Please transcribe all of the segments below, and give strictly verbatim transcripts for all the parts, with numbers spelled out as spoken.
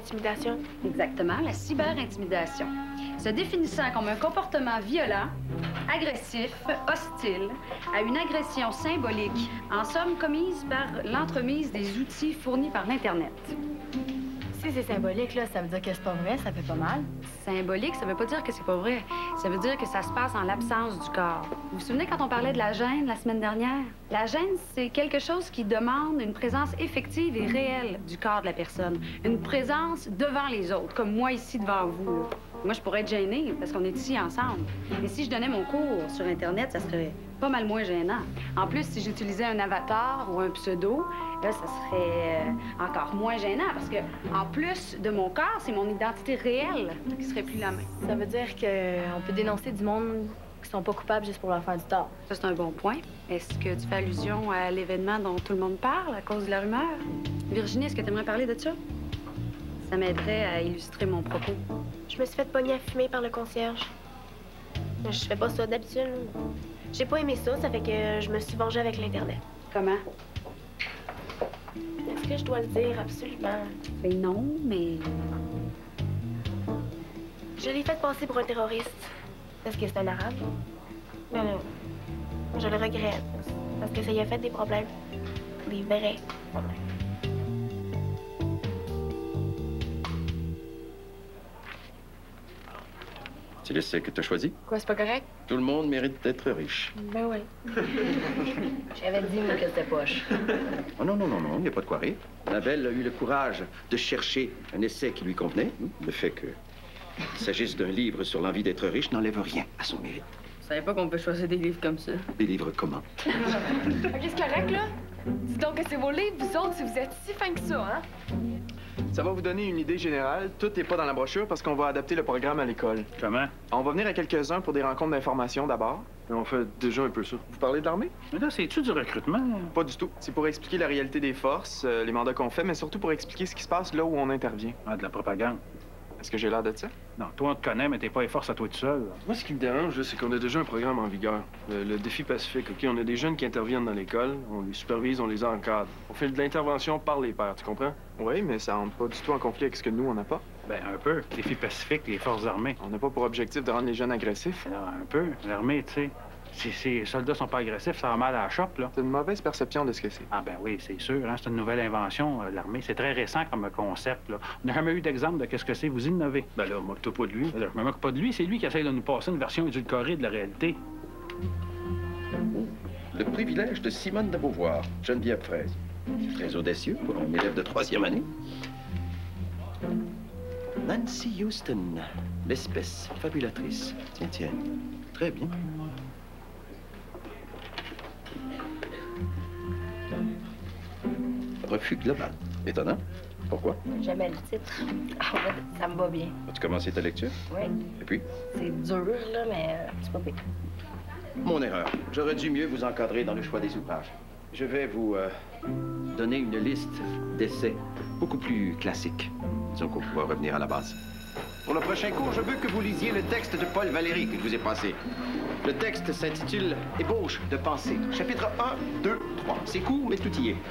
cyber-intimidation. Exactement, la cyber-intimidation. Se définissant comme un comportement violent, agressif, hostile, à une agression symbolique, en somme commise par l'entremise des outils fournis par l'Internet. Si c'est symbolique, là, ça veut dire que c'est pas vrai, ça fait pas mal. Symbolique, ça veut pas dire que c'est pas vrai. Ça veut dire que ça se passe en l'absence du corps. Vous vous souvenez quand on parlait de la gêne la semaine dernière? La gêne, c'est quelque chose qui demande une présence effective et réelle du corps de la personne. Une présence devant les autres, comme moi ici devant vous, là. Moi, je pourrais être gênée parce qu'on est ici ensemble. Mais si je donnais mon cours sur Internet, ça serait pas mal moins gênant. En plus, si j'utilisais un avatar ou un pseudo, là, ça serait euh, encore moins gênant parce que, en plus de mon corps, c'est mon identité réelle qui serait plus la même. Ça veut dire qu'on peut dénoncer du monde qui sont pas coupables juste pour leur faire du tort. Ça, c'est un bon point. Est-ce que tu fais allusion à l'événement dont tout le monde parle à cause de la rumeur? Virginie, est-ce que tu aimerais parler de ça? Ça m'aiderait à illustrer mon propos. Je me suis fait pogner à fumer par le concierge. Je fais pas ça d'habitude. J'ai pas aimé ça, ça fait que je me suis vengée avec l'Internet. Comment? Est-ce que je dois le dire? Absolument. Ben non, mais... Je l'ai fait passer pour un terroriste. Parce que c'est un arabe. Mais là, je le regrette. Parce que ça y a fait des problèmes. Des vrais problèmes. C'est le sexe que t'as choisi? Quoi, c'est pas correct? Tout le monde mérite d'être riche. Ben oui. J'avais dit, moi, que c'était poche. Oh non, non, non, non, il n'y a pas de quoi rire. Annabelle a eu le courage de chercher un essai qui lui convenait. Le fait qu'il s'agisse d'un livre sur l'envie d'être riche n'enlève rien à son mérite. Je savais pas qu'on peut choisir des livres comme ça. Des livres comment? OK, c'est correct, là? Dis donc que c'est vos livres, vous autres, si vous êtes si fins que ça, hein? Ça va vous donner une idée générale. Tout n'est pas dans la brochure parce qu'on va adapter le programme à l'école. Comment? On va venir à quelques-uns pour des rencontres d'information d'abord. On fait déjà un peu ça. Vous parlez de l'armée? Mais là, c'est-tu du recrutement? Pas du tout. C'est pour expliquer la réalité des forces, euh, les mandats qu'on fait, mais surtout pour expliquer ce qui se passe là où on intervient. Ah, de la propagande. Est-ce que j'ai l'air de ça? Non, toi, on te connaît, mais t'es pas les forces à toi tout seul. Moi, ce qui me dérange, c'est qu'on a déjà un programme en vigueur. Le, le défi Pacifique, OK? On a des jeunes qui interviennent dans l'école, on les supervise, on les encadre. On fait de l'intervention par les pairs, tu comprends? Oui, mais ça entre pas du tout en conflit avec ce que nous, on n'a pas. Ben, un peu. Défi Pacifique, les forces armées. On n'a pas pour objectif de rendre les jeunes agressifs. Alors, un peu. L'armée, tu sais. Si ces soldats sont pas agressifs, ça va mal à la chope, là. C'est une mauvaise perception de ce que c'est. Ah ben oui, c'est sûr. Hein? C'est une nouvelle invention, euh, l'armée. C'est très récent comme concept, là. On n'a jamais eu d'exemple de qu'est-ce que c'est. Vous innovez. Ben là, moque-toi pas de lui. Ben là, je me moque pas de lui. C'est lui qui essaie de nous passer une version édulcorée de la réalité. Le privilège de Simone de Beauvoir, Geneviève Fraise. C'est très audacieux pour un élève de troisième année. Nancy Houston, l'espèce fabulatrice. Tiens, tiens. Très bien. Refus global. Étonnant. Pourquoi? Jamais le titre. En fait, ça me va bien. As-tu commencé ta lecture? Oui. Et puis? C'est dur, là, mais euh, c'est pas pire. Mon erreur. J'aurais dû mieux vous encadrer dans le choix des ouvrages. Je vais vous euh, donner une liste d'essais beaucoup plus classiques. Disons qu'on pourra revenir à la base. Pour le prochain cours, je veux que vous lisiez le texte de Paul Valéry que je vous ai passé. Le texte s'intitule « Ébauche de pensée ». Chapitre un, deux, trois. C'est court, mais tout y est.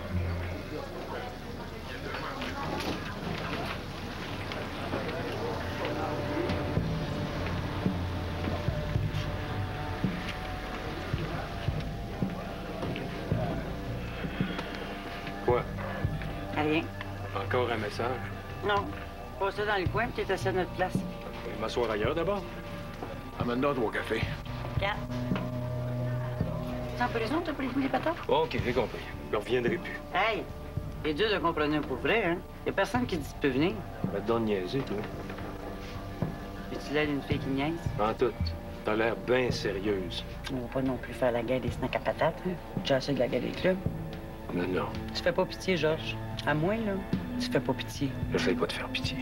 Quoi? Rien. Encore un message? Non. Pose ça dans le coin, puis t'es assis à notre place. Je vais m'asseoir ailleurs d'abord. Amène-nous ton café. Quatre. T'as pas raison, t'as pas les goûts des patates? OK, j'ai compris. Je reviendrai plus. Hey! C'est dur de comprendre un pour vrai, hein? Y a personne qui dit tu peux venir. Va te donner niaiser, toi. Puis tu l'aides une fille qui niaise? En tout. T'as l'air bien sérieuse. On va pas non plus faire la guerre des snacks à patates, hein? J'ai assez de la guerre des clubs. Non, non. Tu fais pas pitié, Georges. À moi, là, tu fais pas pitié. J'essaie pas de faire pitié.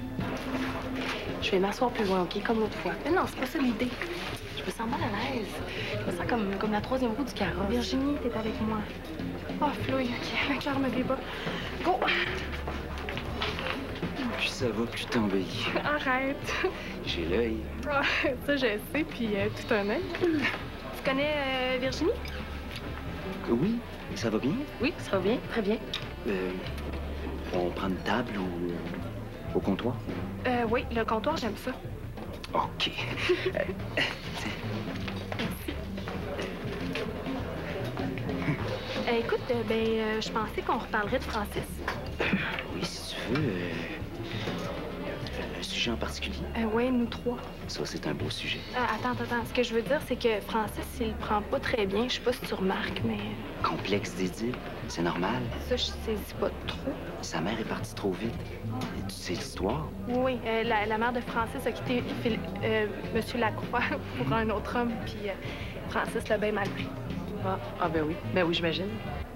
Je vais m'asseoir plus loin, OK? Comme l'autre fois. Mais non, c'est pas ça l'idée. Je me sens mal à l'aise. Je me sens comme, comme la troisième roue du carrosse. Virginie, t'es avec moi. Oh, Floy, OK, la Claire me débat. Go! Plus ça va, plus t'embellis. Arrête. J'ai l'œil. Ah, ça, je sais, puis euh, tout un œil. Tu connais euh, Virginie? Oui, ça va bien? Oui, ça va bien, très bien. Euh, on prend une table ou... Au comptoir? Euh, oui, le comptoir, j'aime ça. OK. Euh, Euh, écoute, euh, ben, euh, je pensais qu'on reparlerait de Francis. oui, si tu veux. Euh... Un sujet en particulier? Euh, oui, nous trois. Ça, c'est un beau sujet. Euh, attends, attends, attends. Ce que je veux dire, c'est que Francis, il le prend pas très bien. Je sais pas si tu remarques, mais Complexe d'idylle, c'est normal. ça, je saisis pas trop. Sa mère est partie trop vite. Et tu sais l'histoire? Oui, oui. euh, la, la mère de Francis a quitté Phil- euh, Monsieur Lacroix pour un autre homme, puis euh, Francis l'a bien mal pris. Ah, ah ben oui. Ben oui, j'imagine.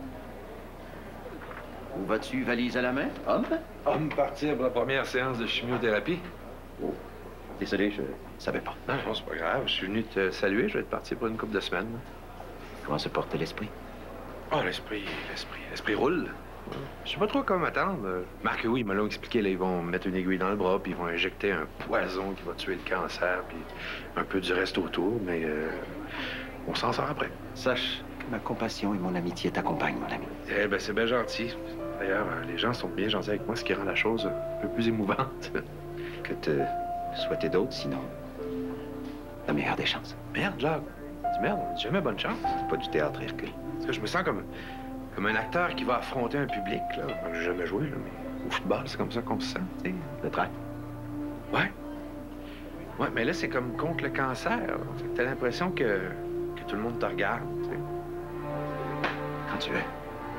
Où vas-tu, valise à la main? Homme? Homme partir pour la première séance de chimiothérapie. Oh, désolé, je savais pas. Non, non, c'est pas grave. Je suis venu te saluer. Je vais être parti pour une couple de semaines. Comment se porte l'esprit? Oh, l'esprit, l'esprit, l'esprit roule. Je sais pas trop comment m'attendre. Marc, oui, ils me l'ont expliqué. Là, ils vont mettre une aiguille dans le bras, puis ils vont injecter un poison qui va tuer le cancer, puis un peu du reste autour, mais euh, on s'en sort après. Sache que ma compassion et mon amitié t'accompagnent, mon ami. Eh ben, c'est bien gentil. D'ailleurs, les gens sont bien gentils avec moi, ce qui rend la chose un peu plus émouvante. Que te souhaiter d'autres, sinon, la meilleure des chances. Merde, Jacques. Tu merde, on dit jamais bonne chance. C'est pas du théâtre, Hercule. Parce que je me sens comme, comme un acteur qui va affronter un public, là. Enfin, j'ai jamais joué, là, mais au football, c'est comme ça qu'on se sent, tu sais. Le trac. Ouais. Ouais, mais là, c'est comme contre le cancer. Fait que t'as l'impression que, que tout le monde te regarde, tu sais. Quand tu veux.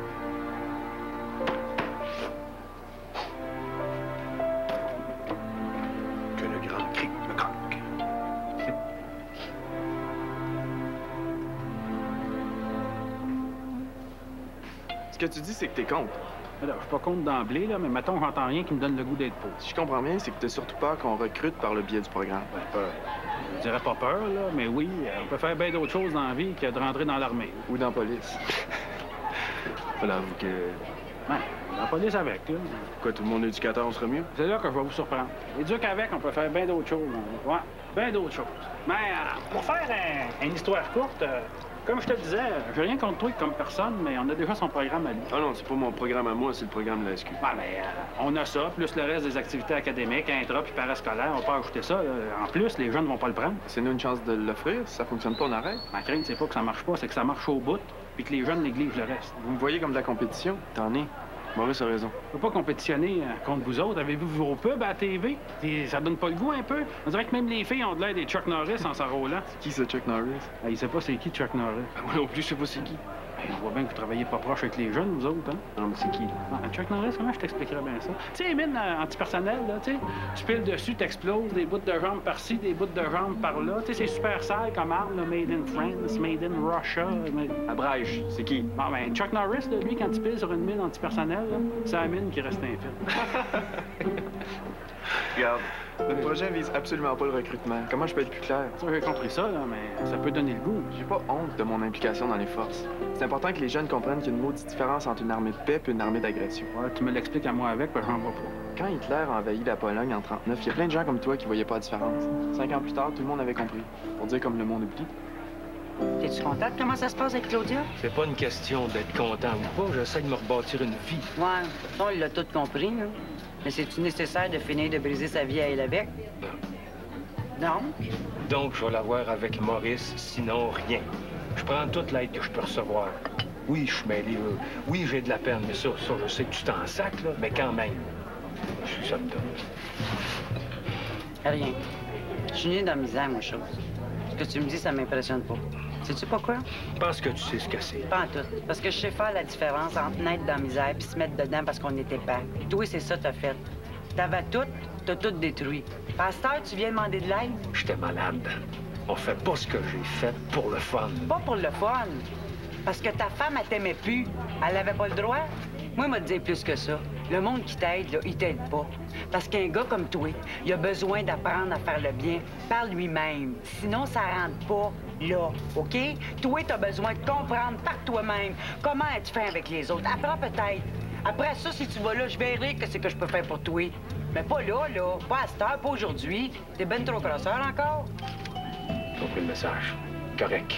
Que le grand cri me croque. Ce que tu dis, c'est que t'es contre. Alors, je suis pas contre d'emblée, là, mais mettons, j'entends rien qui me donne le goût d'être pour. Si je comprends bien, c'est que t'as surtout peur qu'on recrute par le biais du programme. Ben, peur. Je dirais pas peur, là, mais oui, euh, on peut faire bien d'autres choses dans la vie que de rentrer dans l'armée. Ou dans la police. Faut l'avouer que... Ouais, dans la police avec, là. Quoi, tout le monde éducateur, on serait mieux? C'est là que je vais vous surprendre. Éduque avec, on peut faire bien d'autres choses. Hein. Ouais, bien d'autres choses. Mais euh, pour faire un- une histoire courte, euh, comme je te le disais, j'ai rien contre toi comme personne, mais on a déjà son programme à lui. Ah non, c'est pas mon programme à moi, c'est le programme de la S Q. Ouais, mais euh, on a ça, plus le reste des activités académiques, intra puis parascolaires. On peut ajouter ça. Là. En plus, les jeunes vont pas le prendre. C'est nous une chance de l'offrir. Si ça fonctionne pas, on arrête. Ma crainte, c'est pas que ça marche pas, c'est que ça marche au bout, puis que les jeunes négligent le reste. Vous me voyez comme de la compétition? T'en es. Maurice a raison. On peut pas compétitionner euh, contre vous autres. Avez-vous vu vos pubs à la T V? Et ça donne pas le goût un peu? On dirait que même les filles ont de l'air des Chuck Norris en s'enrôlant. Qui c'est Chuck Norris? Ah, il sait pas c'est qui Chuck Norris. Ben, moi non plus, je sais pas c'est qui. Ben, on voit bien que vous travaillez pas proche avec les jeunes, vous autres, hein? Non, mais c'est qui? Ah, Chuck Norris, comment je t'expliquerais bien ça? Tu sais, les mines euh, antipersonnelles, là, tu sais, tu piles dessus, t'exploses, des bouts de jambes par-ci, des bouts de jambes par-là. Tu sais, c'est super sale comme arme, là, made in France, made in Russia. Made... À Brèche, c'est qui? Bon, ben, Chuck Norris, là, lui, quand il pile sur une mine antipersonnelle, là, c'est la mine qui reste infirme. Regarde, notre projet vise absolument pas le recrutement. Comment je peux être plus clair? Ça, j'ai compris ça, là, mais ça peut donner le goût. J'ai pas honte de mon implication dans les forces. C'est important que les jeunes comprennent qu'il y a une maudite différence entre une armée de paix et une armée d'agression. Ouais, tu me l'expliques à moi avec, puis j'en vois pas. Quand Hitler a envahi la Pologne en trente-neuf, il y a plein de gens comme toi qui voyaient pas la différence. Cinq ans plus tard, tout le monde avait compris. Pour dire comme le monde oublie. T'es-tu contente comment ça se passe avec Claudia? C'est pas une question d'être content ou pas. J'essaie de me rebâtir une vie. Ouais, ça, on l'a tout compris, là. Mais c'est-tu nécessaire de finir de briser sa vie à elle avec? Non. Non? Donc, je vais l'avoir avec Maurice, sinon rien. Je prends toute l'aide que je peux recevoir. Oui, je suis mêlé. euh, Oui, j'ai de la peine, mais ça, ça, je sais que tu t'en sacs, là, mais quand même. Je suis ça de toi. Rien. Je suis né dans la misère, moi, chose. Ce que tu me dis, ça m'impressionne pas. Sais-tu pourquoi? Je pense que tu sais ce que c'est. Pas en tout. Parce que je sais faire la différence entre naître dans la misère puis se mettre dedans parce qu'on était pas. Toi, c'est ça que t'as fait. T'avais tout, t'as tout détruit. Pasteur, tu viens demander de l'aide? J'étais malade. On fait pas ce que j'ai fait pour le fun. Pas pour le fun. Parce que ta femme, elle t'aimait plus. Elle avait pas le droit. Moi, m'a dit plus que ça. Le monde qui t'aide, là, il t'aide pas. Parce qu'un gars comme toi, il a besoin d'apprendre à faire le bien par lui-même. Sinon, ça rentre pas là, OK? Toi, t'as besoin de comprendre par toi-même comment être fin avec les autres. Apprends peut-être. Après ça, si tu vas là, je verrai que c'est que je peux faire pour toi. Mais pas là, là. Pas à cette heure, pas aujourd'hui. T'es ben trop crosseur encore. J'ai compris le message. Correct.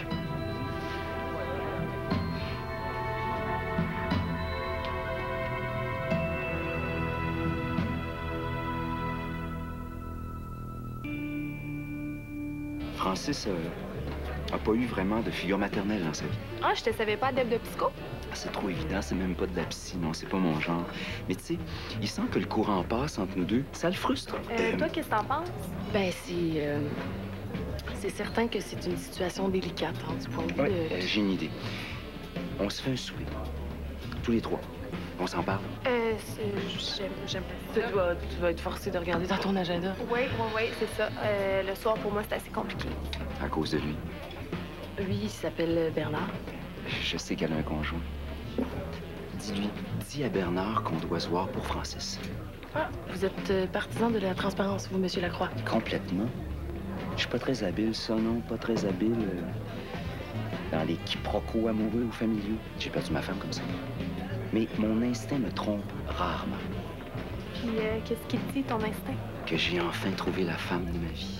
Francis euh, a pas eu vraiment de figure maternelle dans sa vie. Ah, je te savais pas adepte de psycho? Ah, c'est trop évident, c'est même pas de la psy, non, c'est pas mon genre. Mais tu sais, il sent que le courant passe entre nous deux. Ça le frustre. Euh, Euh, toi, qu'est-ce que t'en penses? Ben, c'est... euh, c'est certain que c'est une situation délicate, hein, du point de vue ouais, de... euh, j'ai une idée. On se fait un souper. Tous les trois. On s'en parle. Euh, c'est- j'aime, j'aime Tu pas ça. vas, tu vas être forcé de regarder dans ton agenda. Oui, oui, oui, c'est ça. Euh, le soir, pour moi, c'est assez compliqué. À cause de lui. Lui, il s'appelle Bernard. Je sais qu'elle a un conjoint. Dis-lui, dis à Bernard qu'on doit se voir pour Francis. Ah, vous êtes euh, partisan de la transparence, vous, Monsieur Lacroix. Complètement. Je suis pas très habile, ça, non? Pas très habile euh, dans les quiproquos amoureux ou familiaux. J'ai perdu ma femme comme ça. Mais mon instinct me trompe rarement. Puis, euh, qu'est-ce qu'il te dit, ton instinct? Que j'ai enfin trouvé la femme de ma vie.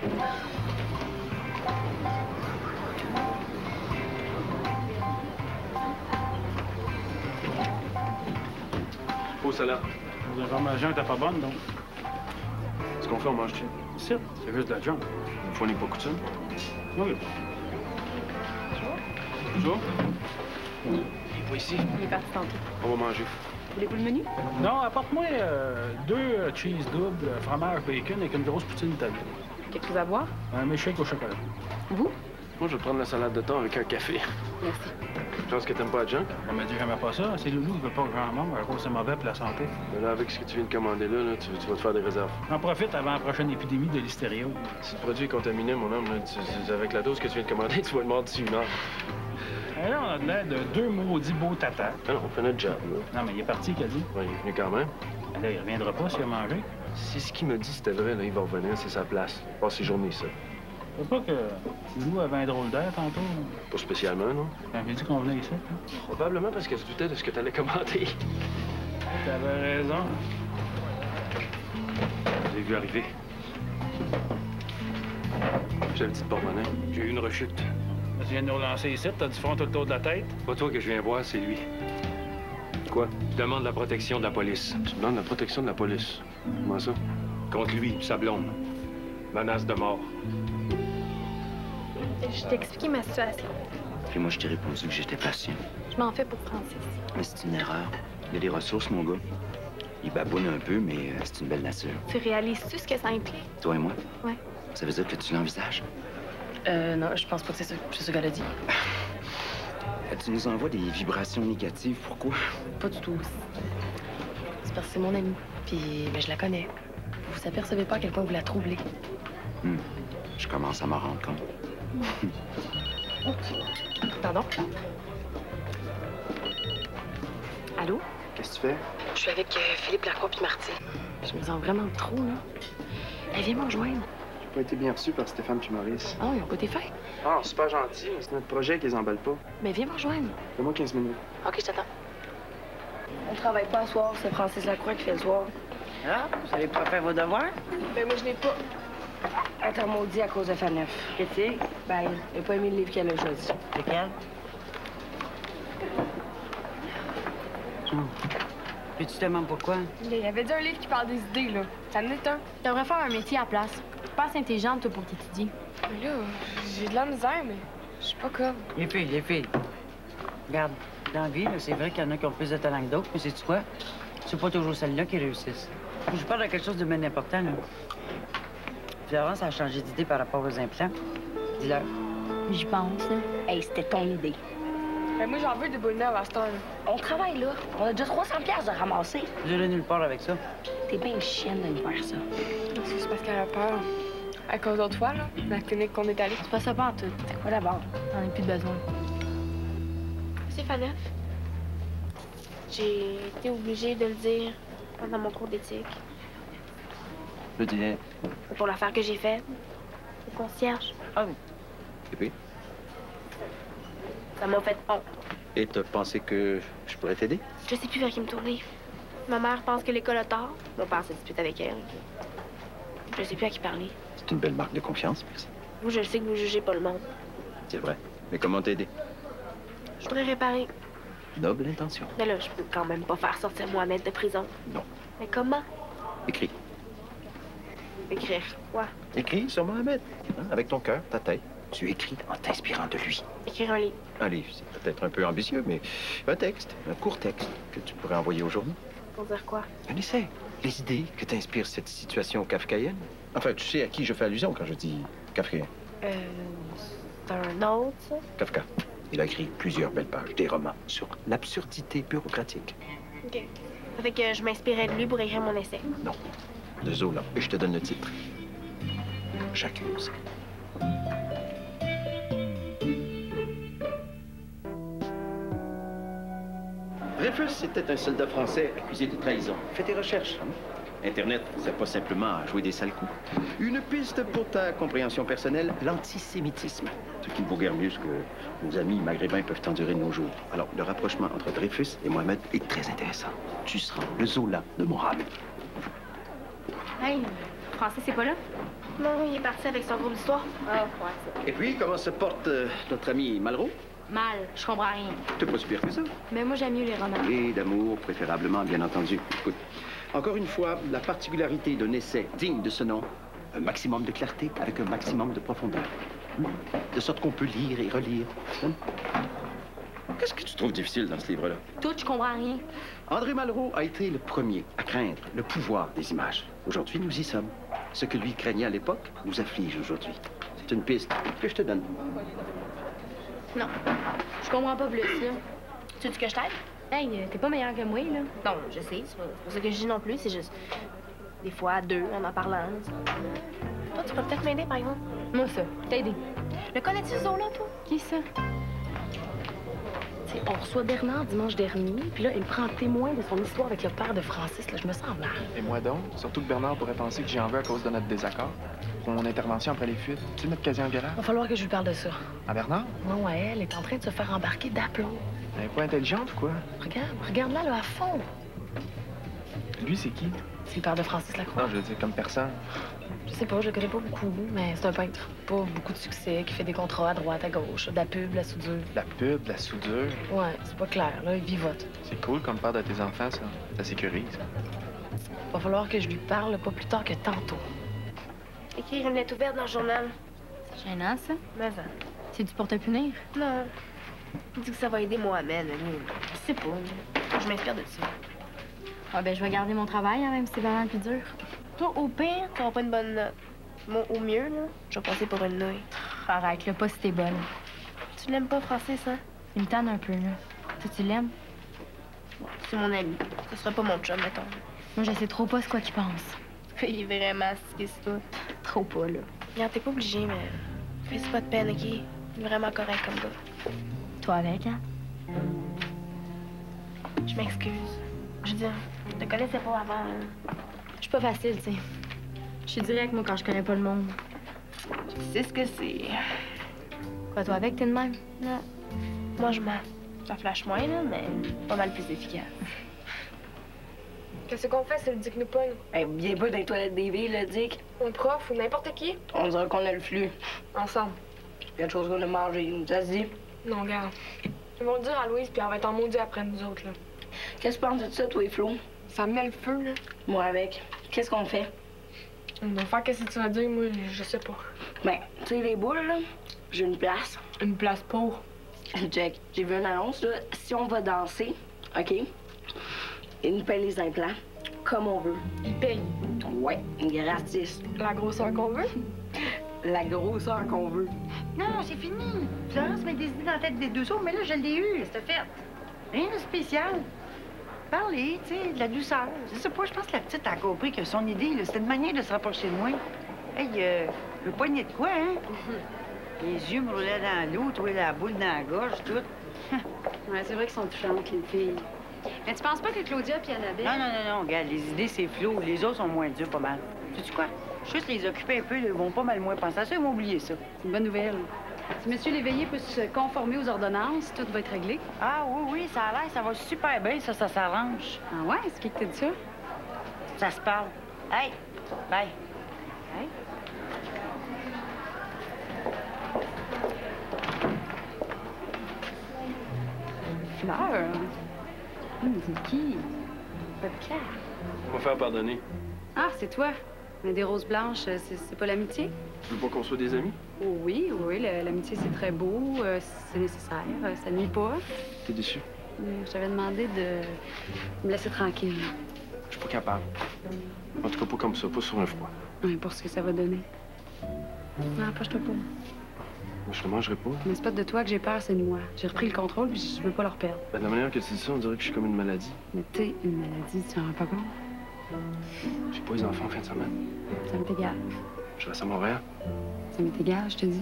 Au salaire. L'information était pas bonne, donc. Ce qu'on fait, on mange-tu? C'est c'est juste de la junk. Une fois n'est pas coutume. Oui. Bonjour. Oui. Pas ici. Il est parti tantôt. On va manger. Voulez-vous le menu? Non, apporte-moi euh, deux euh, cheese double, euh, fromage bacon avec une grosse poutine italienne. Quelque chose à boire? Un milkshake au chocolat. Vous? Moi, je vais prendre la salade de thon avec un café. Merci. Je pense que t'aimes pas la junk. On m'a dit jamais pas ça. C'est Loulou qui veut pas que j'en mange. À cause c'est mauvais pour la santé. Mais là, avec ce que tu viens de commander là, là tu, tu vas te faire des réserves. En profite avant la prochaine épidémie de l'hystério. Si le produit est contaminé, mon homme, là, tu- tu- avec la dose que tu viens de commander, tu vas être mort d'ici une heure. Et là, on a de l'air de deux maudits beaux tatas. Ah non, on fait notre job, là. Non, mais il est parti, qu'a dit. Ouais, il est venu quand même. Ben là, il reviendra pas s'il a mangé. Si ce qu'il me dit c'était vrai, là, il va revenir, c'est sa place. Il passe ses journées, ça. Je sais pas que Loulou avait un drôle d'air tantôt. Pas spécialement, non? Quand j'ai dit qu'on venait ici. Hein. Probablement parce qu'elle se doutait de ce que t'allais commenter. T'avais raison. J'ai vu arriver. J'ai le petit porte-monnaie. J'ai eu une rechute. Tu viens de nous relancer ici, t'as du front tout le tour de la tête. Pas toi que je viens voir, c'est lui. Quoi? Je demande la protection de la police. Tu demandes la protection de la police. Comment ça? Contre lui, sa blonde. Menace de mort. Je t'ai expliqué ma situation. Puis moi, je t'ai répondu que j'étais patient. Je m'en fais pour Francis. Mais c'est une erreur. Il y a des ressources, mon gars. Il baboune un peu, mais euh, c'est une belle nature. Tu réalises-tu ce que ça implique? Toi et moi? Ouais. Ça veut dire que tu l'envisages? Euh, non, je pense pas que c'est ça, c'est ce qu'elle a dit. Tu nous envoies des vibrations négatives. Pourquoi? Pas du tout. C'est parce que c'est mon amie. Puis, ben, je la connais. Vous vous apercevez pas à quel point vous la troublez. Hmm. Je commence à m'en rendre compte. Pardon? Allô? Qu'est-ce que tu fais? Je suis avec euh, Philippe Lacroix puis Marty. Je me sens vraiment trop, là. Elle vient me rejoindre. J'ai pas été bien reçu par Stéphane puis Maurice. Oh, ils ont pas été faits. Ah, super gentil, mais c'est notre projet qu'ils emballent pas. Mais viens me rejoindre. Donne-moi quinze minutes. OK, je t'attends. On travaille pas ce soir, c'est Francis Lacroix qui fait le soir. Ah, vous savez pas faire vos devoirs? Ben, moi, je n'ai pas. Elle t'a maudit à cause de Faneuf. Qu'est-ce que c'est? Ben, elle a pas aimé le livre qu'elle a choisi. Lequel? Puis tu te demandes pourquoi? Il avait dit un livre qui parle des idées, là. Ça en est un. Tu devrais faire un métier à la place. Pas assez intelligente, toi, pour t'étudier. Mais là, j'ai de la misère, mais je suis pas comme. Les filles, les filles. Regarde, dans la vie, là, c'est vrai qu'il y en a qui ont plus de talent que d'autres, mais c'est quoi? C'est pas toujours celles-là qui réussissent. Je parle de quelque chose de bien important, là. Florence a changé d'idée par rapport aux implants. Dis-leur. J'y pense, là. Hey, c'était ton idée. Ben, moi, j'en veux des boules neuves à cette heure, là. On travaille, là. On a déjà trois cents piastres de ramasser. J'irai nulle part avec ça. T'es bien chienne de nous faire ça. C'est parce qu'elle a peur. À cause d'autres fois, là, la clinique qu'on est allé. Tu fais ça pas en tout. C'est quoi d'abord? T'en as plus de besoin. C'est Faneuf. J'ai été obligée de le dire pendant mon cours d'éthique. Le dîner. C'est pour l'affaire que j'ai faite. Le concierge. Ah oui. Et puis? Ça m'a fait honte. Et t'as pensé que je pourrais t'aider? Je sais plus vers qui me tourner. Ma mère pense que l'école a tort. Mon père se dispute avec elle. Je sais plus à qui parler. C'est une belle marque de confiance, merci. Vous, je le sais que vous jugez pas le monde. C'est vrai. Mais comment t'aider? Je voudrais réparer. Noble intention. Mais là, je peux quand même pas faire sortir Mohamed de prison. Non. Mais comment? Écris. Écrire quoi? Écris sur Mohamed, hein, avec ton cœur, ta tête. Tu écris en t'inspirant de lui. Écrire un livre. Un livre, c'est peut-être un peu ambitieux, mais un texte, un court texte que tu pourrais envoyer au journal. Pour dire quoi? Un essai. Les idées que t'inspire cette situation kafkaïenne. Enfin, tu sais à qui je fais allusion quand je dis kafkaïen. Euh... C'est un autre, ça? Kafka. Il a écrit plusieurs belles pages, des romans sur l'absurdité bureaucratique. OK. Ça fait que je m'inspirais de lui pour écrire mon essai. Non. De Zola. Et je te donne le titre. J'accuse. Dreyfus était un soldat français accusé de trahison. Fais tes recherches. Hein? Internet ne sert pas simplement à jouer des sales coups. Une piste pour ta compréhension personnelle, l'antisémitisme. Ce qui ne vaut guère mieux ce que nos amis maghrébins peuvent endurer de nos jours. Alors, le rapprochement entre Dreyfus et Mohamed est très intéressant. Tu seras le Zola de Mohamed. Hey, Français, c'est pas là? Non, il est parti avec son groupe d'histoire. Ah, ouais, ça. Et puis, comment se porte euh, notre ami Malraux? Mal, je comprends rien. T'es pas si pire que ça. Mais moi, j'aime mieux les romans. Et d'amour, préférablement, bien entendu. Écoute, encore une fois, la particularité d'un essai digne de ce nom, un maximum de clarté avec un maximum de profondeur. De sorte qu'on peut lire et relire. Hein? Qu'est-ce que tu trouves difficile dans ce livre-là? Tout, je comprends rien. André Malraux a été le premier à craindre le pouvoir des images. Aujourd'hui, nous y sommes. Ce que lui craignait à l'époque nous afflige aujourd'hui. C'est une piste que je te donne. Non, je comprends pas plus, là. Tu veux que je t'aide? Hey, t'es pas meilleur que moi, là. Non, je sais, c'est pas c'est pas ça que je dis non plus, c'est juste... Des fois, à deux, en en parlant. Toi, tu peux peut-être m'aider, par exemple? Moi, ça. T'aider. Le connais-tu, ce zoo-là, toi? Qui ça? T'sais, on reçoit Bernard dimanche dernier, puis là, il me prend témoin de son histoire avec le père de Francis, là. Je me sens mal. Et moi donc? Surtout que Bernard pourrait penser que j'en veux à cause de notre désaccord. Pour mon intervention après les fuites. Tu mettre quasi en garage? Va falloir que je lui parle de ça. À Bernard? Ouais, ouais, elle est en train de se faire embarquer d'aplomb. Elle est pas intelligente ou quoi? Regarde, regarde-la, là, à fond. Lui, c'est qui? C'est le père de Francis Lacroix. Non, je veux dire comme personne. Je sais pas, je le connais pas beaucoup, mais c'est un peintre. Pas beaucoup de succès, qui fait des contrats à droite, à gauche, de la pub, de la soudure. La pub, de la soudure? Ouais, c'est pas clair, là, il vivote. C'est cool comme père de tes enfants, ça. Ça sécurise. Va falloir que je lui parle pas plus tard que tantôt. Écrire une lettre ouverte dans le journal. C'est gênant, ça? Mais ça. C'est-tu pour te punir? Non. Il dit que ça va aider Mohamed, lui. Je sais pas. Je m'inspire de ça. Ah, ben, je vais garder mon travail, hein, même si c'est vraiment plus dur. Toi, au pire, tu n'auras pas une bonne note. Moi, au mieux, là, je vais passer pour une nouille. Arrête, là, pas si t'es bonne. Tu l'aimes pas, Francis, hein? Il me tanne un peu, là. Toi, tu l'aimes? Bon, c'est mon ami. Ce sera pas mon chum, mettons. Moi, je sais trop pas ce quoi qu'il pense. Il est vraiment ce tout. Trop pas, là. Regarde, t'es pas obligé, mais... Fais pas de peine, OK? Il est vraiment correct comme gars. Toi avec, hein? Je m'excuse. Je veux dire, je te connaissais pas avant. Hein. Je suis pas facile, tu sais. Je suis direct, moi, quand je connais pas le monde. Tu sais ce que c'est. Quoi, toi avec, t'es de même? Non. Moi, je mens. Ça flash moins, là, mais pas mal plus efficace. Qu'est-ce qu'on fait, c'est le Dick nous pogne? Hey, viens pas dans les toilettes des villes, le Dick. Un prof ou n'importe qui? On dirait qu'on a le flux. Ensemble. Il y a des choses qu'on a mangées, ça se dit. Non, regarde. Ils vont le dire à Louise, puis elle va être en maudit après nous autres, là. Qu'est-ce que tu penses de ça, toi et Flo? Ça me met le feu, là. Moi avec. Qu'est-ce qu'on fait? On va faire qu'est-ce que tu vas dire, moi, je sais pas. Ben, tu sais, les boules, là, j'ai une place. Une place pour? Jack, j'ai vu une annonce, là. Si on va danser, OK? Ils nous payent les implants comme on veut. Ils payent? Ouais, gratis. La grosseur qu'on veut? La grosseur qu'on veut. Non, c'est fini. Florence m'a des idées dans la tête des deux autres, mais là, je l'ai eu, c'est fait. Rien de spécial. Parler, tu sais, de la douceur. Je sais pas, je pense que la petite a compris que son idée, là, c'était une manière de se rapprocher de moi. Hey, euh, le poignet de quoi, hein? Les yeux me roulaient dans l'eau, toi, la boule dans la gorge, tout. Ouais, c'est vrai qu'ils sont touchantes, les filles. Mais tu penses pas que Claudia puis Annabelle... Non, non, non, non, regarde, les idées, c'est flou. Les autres sont moins durs, pas mal. Sais-tu quoi? Juste les occuper un peu, ils vont pas mal moins penser à ça, ils vont oublier ça. C'est une bonne nouvelle. Si M. Léveillé peut se conformer aux ordonnances, tout va être réglé. Ah oui, oui, ça a l'air, ça va super bien, ça, ça s'arrange. Ah ouais? C'est qui qui t'a dit ça? Ça se parle. Hey! Bye! Hey! Fleur? Hum, c'est qui? Pas de Claire. On va faire pardonner. Ah, c'est toi. Mais des roses blanches, c'est c'est pas l'amitié? Tu veux pas qu'on soit des amis? Oh, oui, oui, le- l'amitié, c'est très beau, euh, c'est nécessaire, euh, ça nuit pas. T'es déçu? Euh, Je t'avais demandé de me laisser tranquille. Je suis pas capable. En tout cas, pas comme ça, pas sur un froid. Ouais, pour ce que ça va donner. Non, approche-toi pas. Moi, je te mangerai pas. Mais c'est pas de toi que j'ai peur, c'est de moi. J'ai repris le contrôle, puis je veux pas le reperdre. Ben, de la manière que tu dis ça, on dirait que je suis comme une maladie. Mais t'es une maladie, tu t'en rends pas compte? J'ai pas les enfants en fin de semaine. Ça m'est égal. Je reste à Montréal. Ça m'est égal, je te dis.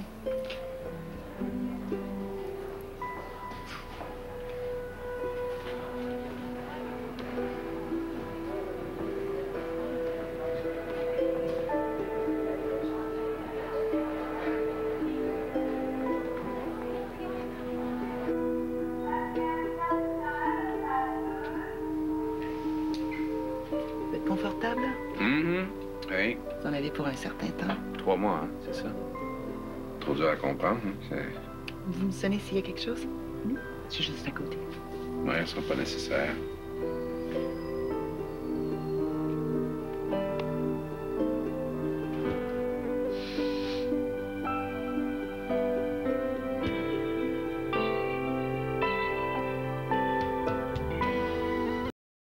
Vous êtes confortable? Hum, oui. Vous en avez pour un certain temps. Trois mois, hein, c'est ça. Trop dur à comprendre, hein, c'est... Vous me sonnez s'il y a quelque chose? Je suis juste à côté. Ouais, ce sera pas nécessaire.